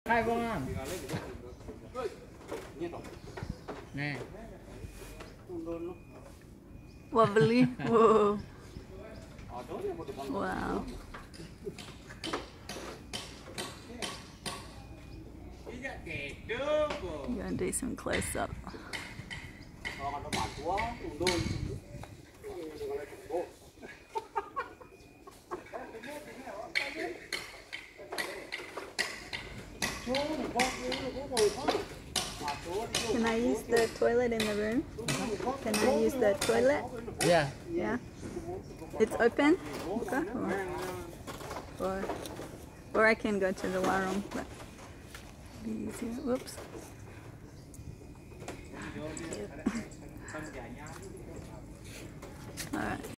Hai con à? Nè. Wobbly. Whoa. Wow. I'm gonna do some close up. Can I use the toilet in the room? Can I use the toilet? Yeah. Yeah. It's open? Okay. Or I can go to the warung, but be easier. Whoops. Alright.